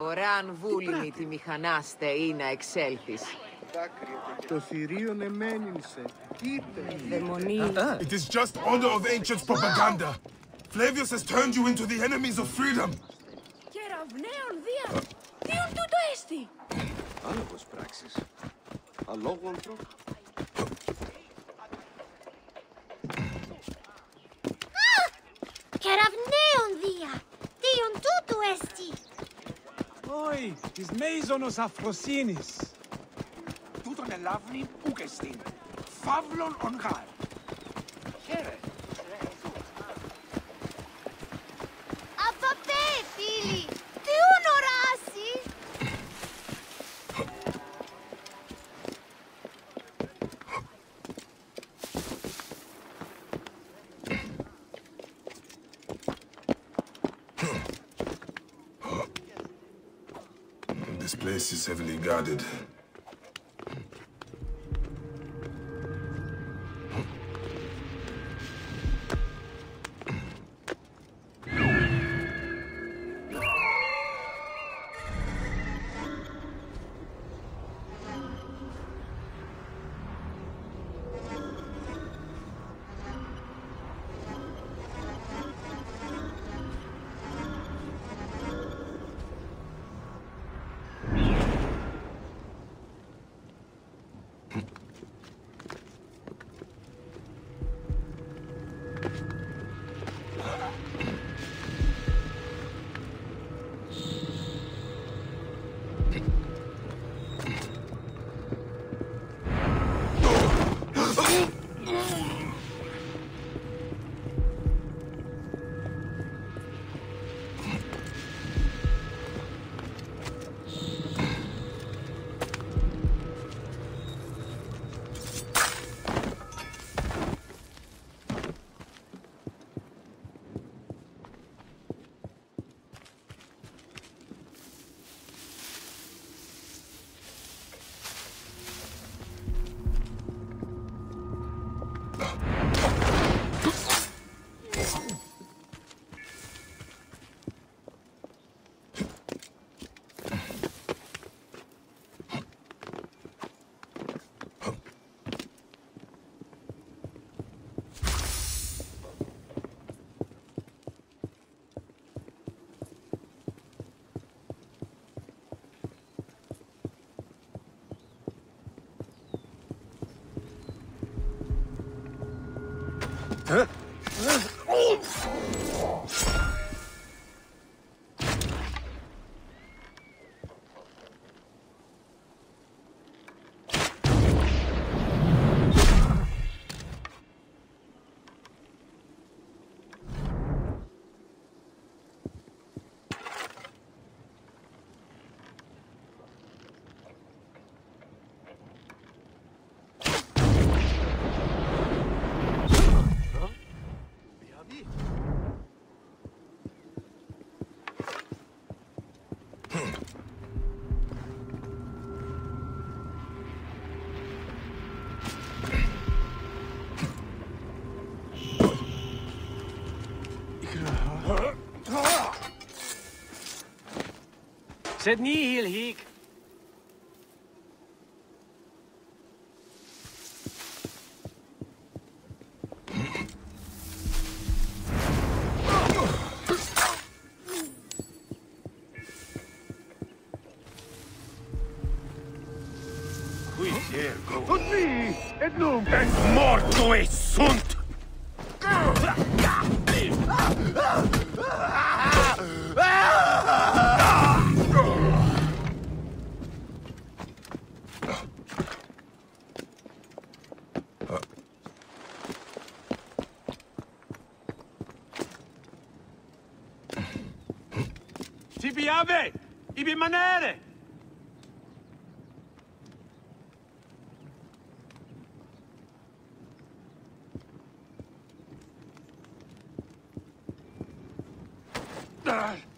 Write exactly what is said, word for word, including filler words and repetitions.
Ωράν βούλημη τη μηχανάστε ή να εξέλθεις. Το θηρίον εμένυνσε. Είτε. Δαιμονή. It is just order of ancients propaganda. Flavius has turned you into the enemies of freedom. Κεραυναίων δια. Τίον τούτο έστι. Άλογος πράξεις. Αλόγου ανθρώπου. Κεραυναίων δια. Τίον τούτο έστι. Όχι, της μέιζονος αφροσύνης. Τούτον ελάβνη ούκεστην. Φαύλον ον γάρ. Χαίρε. Απαπέ, φίλοι. Τίον οράσει. This place is heavily guarded. Zet niet heel hiek. Tot me! Et nunc! Et morto e sunt! Ti piave! Ibi manere! Ah!